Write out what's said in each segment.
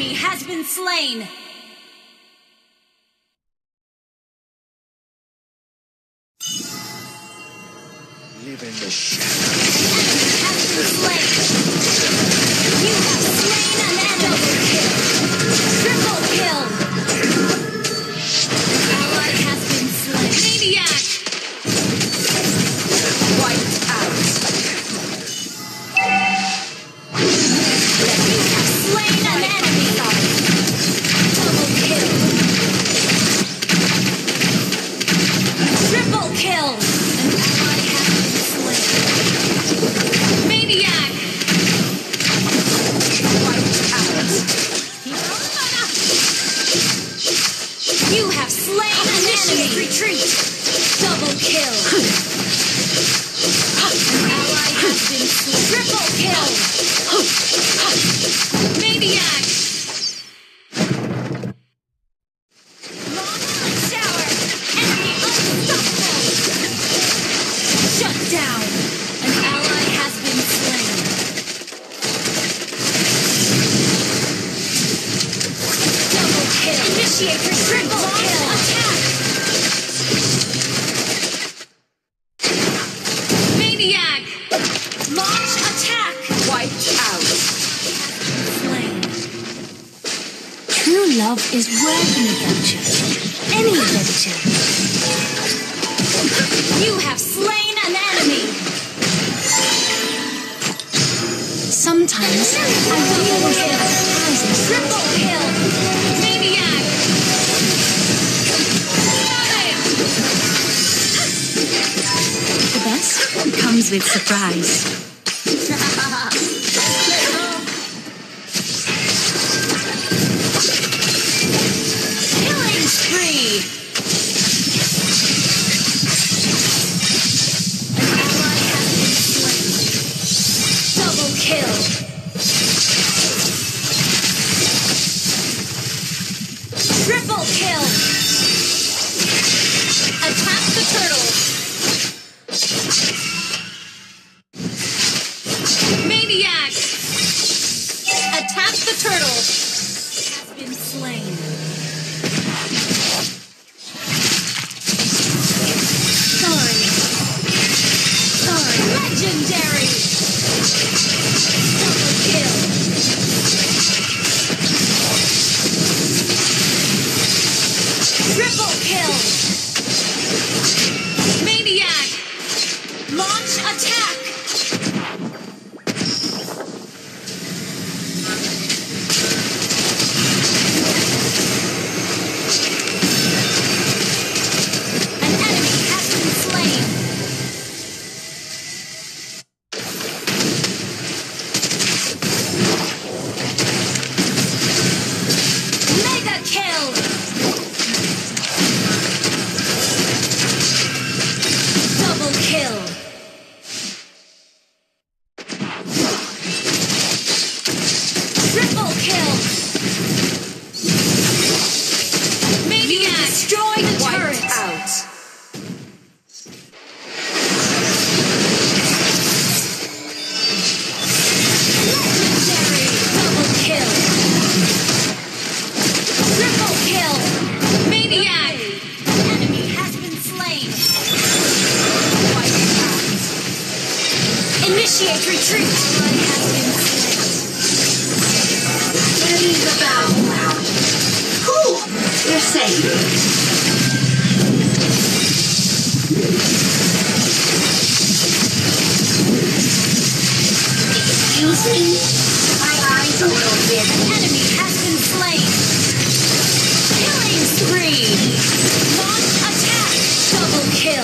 enemy has been slain. Live in the shadows. You have slain an enemy. Triple kill. An ally has been slain. Maniac. Wiped out. You have slain an enemy. Double kill. Triple kill. An ally has been slain. Maniac. You have slain an enemy! Retreat! Double kill! An ally has been slain! Triple kill! Maniac! Launch shower! Enemy unstoppable! Shut down! An ally has been slain! Initiate your triple kill! Attack! Maniac! Launch attack! Wiped out. Slain. True love is worth an adventure. Any adventure. You have slain an enemy! Sometimes I wonder what surprises. Triple kill! Maniac! The best comes with surprise. Killing spree! An ally has been slain. Double kill! Triple kill! Attack the turtle! Maniac! Attack the turtle! Has been slain. Sorry. Legendary! Double kill! Triple kill! Maniac! Launch attack! An enemy has been slain! Mega kill! Double kill! Triple kill! Maniac! Destroy the turret! Out! Legendary! Double kill! Triple kill! Maniac! An enemy has been slain! Wiped out! Initiate retreat! Ally has been slain! Ready the battle now. Cool. You're safe. Excuse me? My eyes a little bit. An enemy has been slain! Killing spree! Launch attack! Double kill!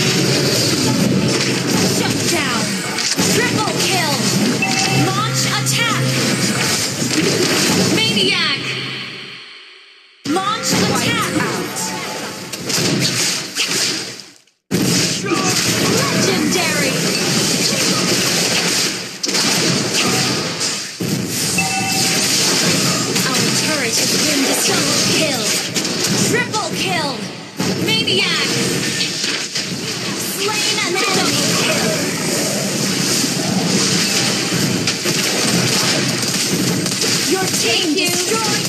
Shut down! Triple kill! Launch attack! Maniac! Launch attack! Out! Legendary! Our turret has been destroyed. Kill! Triple kill! Maniac! Slain an enemy! Your team destroyed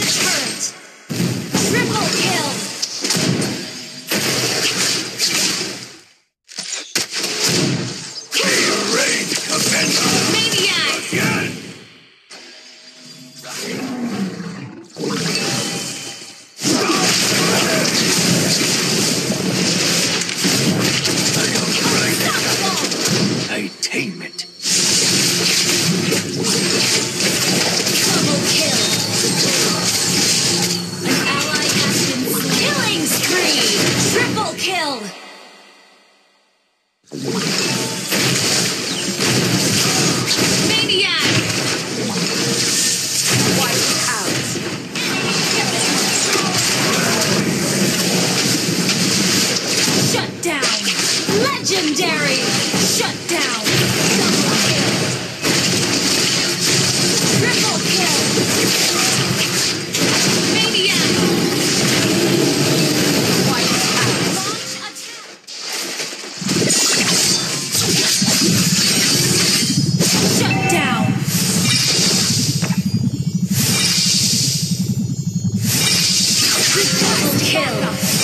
Double kill.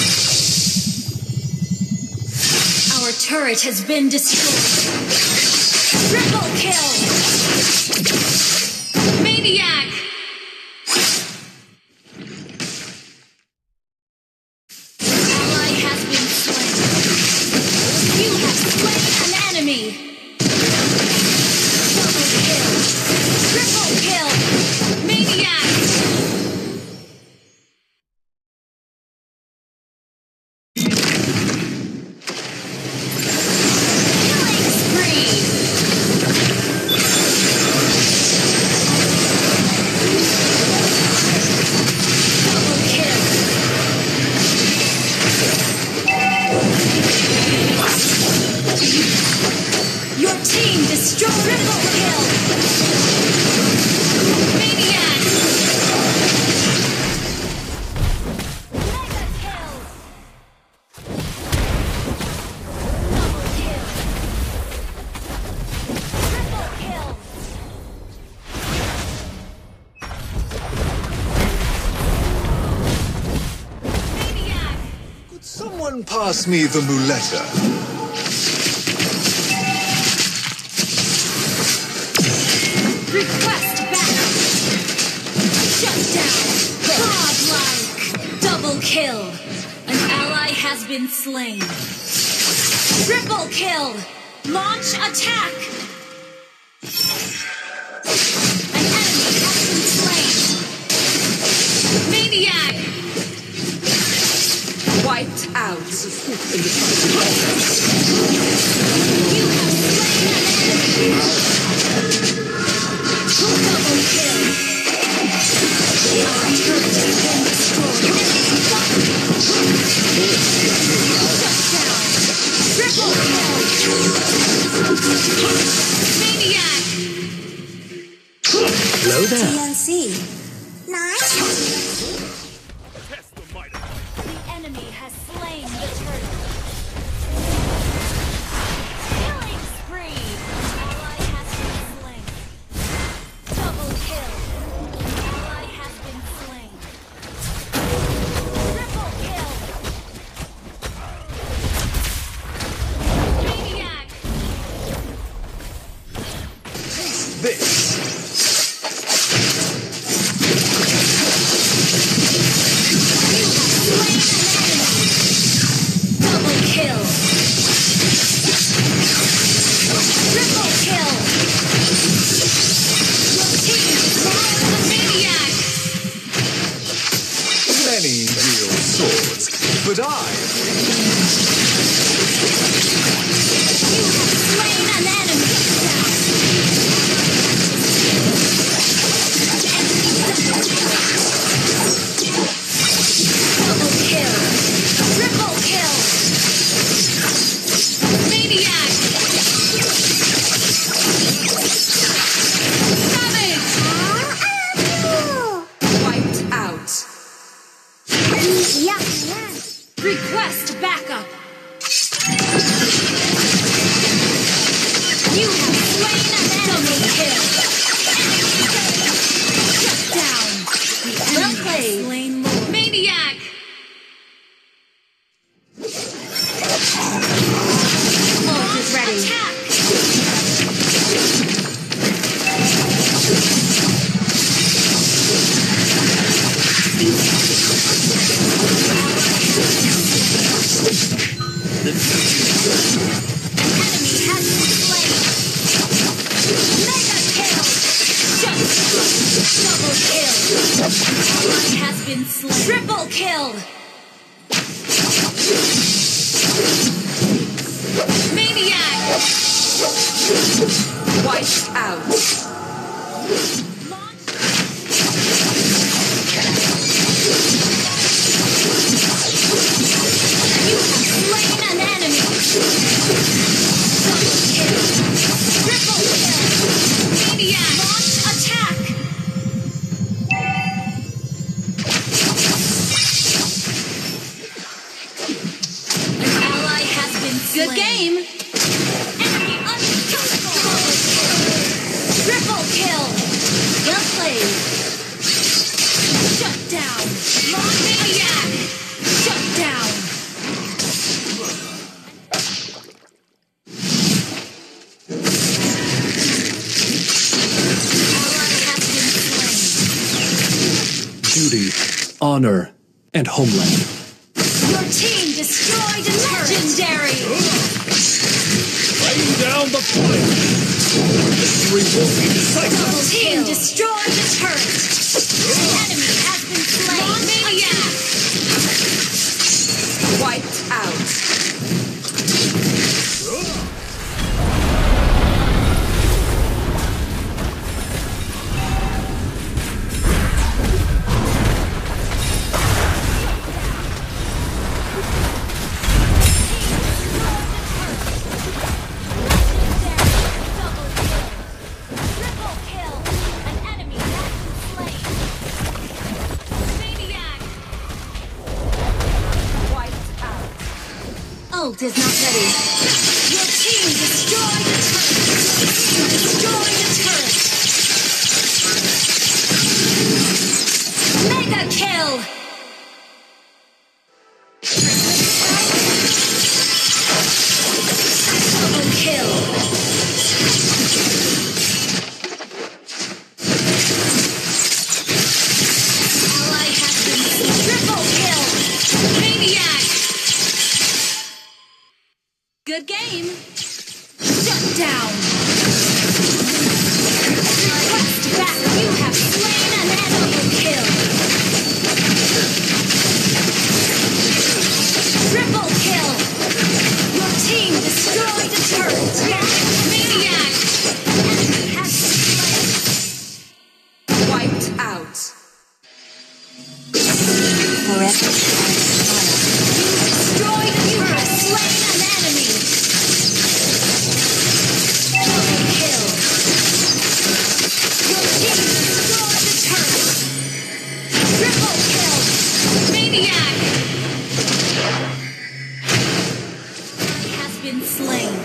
Our turret has been destroyed. Triple kill. Maniac. Ally has been slain. You have slain an enemy. Double kill. Triple kill. Maniac. Killing spree. Double kill. Your team destroyed. Triple kill. Maniac. Mega kill. Double kill. Triple kill. Maniac. Could someone pass me the muletta? Request backup. Shut down. Godlike. Double kill. An ally has been slain. Triple kill. Launch attack. An enemy has been slain. Maniac. Wiped out. You have slain an enemy. Double kill. Our turret has been destroyed. Shut down. Triple kill. Maniac. Hello there. TNC. Nice. The enemy has slain the turret. Killing spree. Ally has been slain. Double kill. Ally has been slain. Triple kill. Maniac. This. Slain an enemy. Double kill. Triple kill. Your team destroyed the maniac. Many wield swords, but I You have slain an enemy. Double kill. Triple kill. Maniac. Savage. Wiped out. Yeah. Request backup. You have slain an enemy. Kill. Shut down. The enemy has slain more. Maniac. Ult is ready. Attack. An enemy has been slain. Mega kill. Shut down. Double kill. Ally has been slain. Triple kill. Maniac. Wiped out. Launch. You have slain an enemy. Double kill. Triple kill. Maniac. Launch attack. An ally has been slain. Good game. Enemy untouchable. Triple kill. Well played. Shut down. Maniac. honor and homeland. Your team destroyed a legendary. Laying down the flame. Victory will be decisive. Your team destroyed the turret. The enemy has been slain. Maniac. Wiped out. Ult is not ready. Your team destroyed the turret. Destroyed the turret. Mega kill. Double kill. Ally has been triple kill. Maniac. Good game. Shut down. Request back. You have slain an enemy. Kill. Triple kill. Your team destroyed a turret. Maniac. Enemy has been slain. Wiped out. Forever. Destroyed a turret. Slain an enemy. Double kill. Your team destroyed the turret. Triple kill. Maniac. Ally has been slain.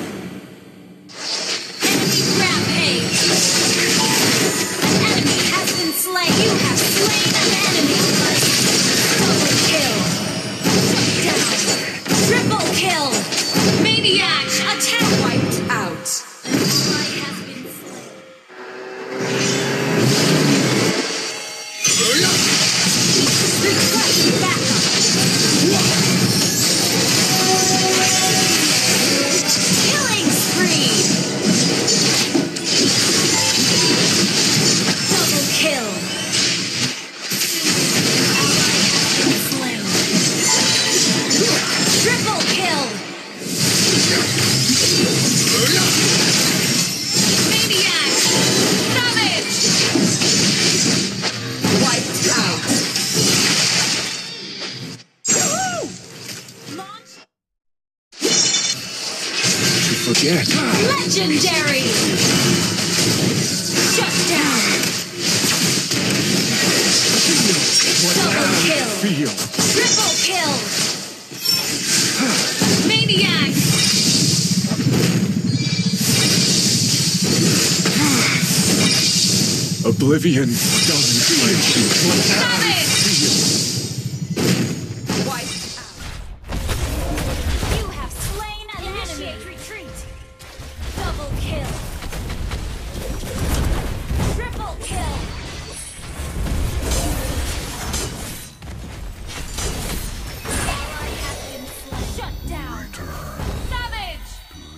Enemy rampage. An enemy has been slain. You have slain an enemy. Double kill. Shut down. Triple kill. Maniac. Attack. Wiped out. An ally has been slain. Request backup. Killing spree. Double kill. Ally has been slain. Triple kill. Maniac. Savage. Wiped out. Launch. Forget. Legendary. Shut down. Double kill. Feel. Triple kill. Maniac. Oblivion doesn't flinch until Savage. Wiped out. You have slain an enemy. Retreat. Double kill. Triple kill. Ally has been slain. Shut down. Savage.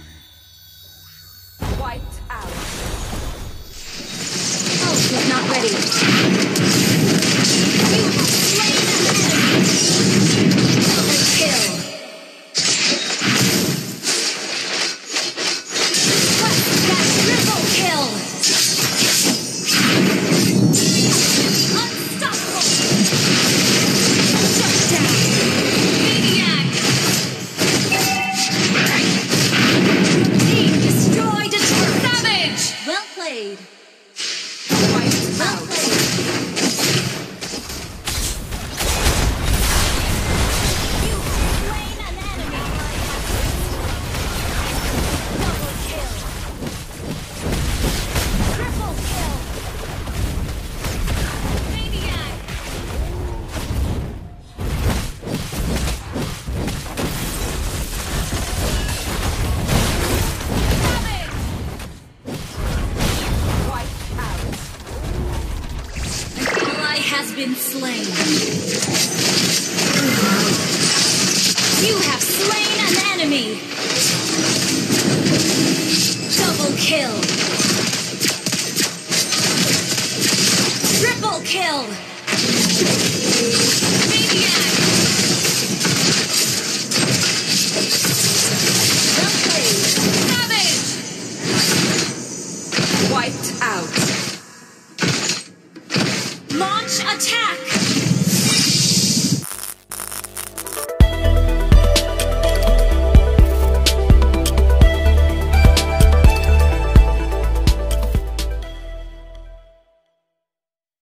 Wiped out. Ult is not ready. You Triple kill! Maniac! The Bleuz! Savage! Wiped out. Launch attack!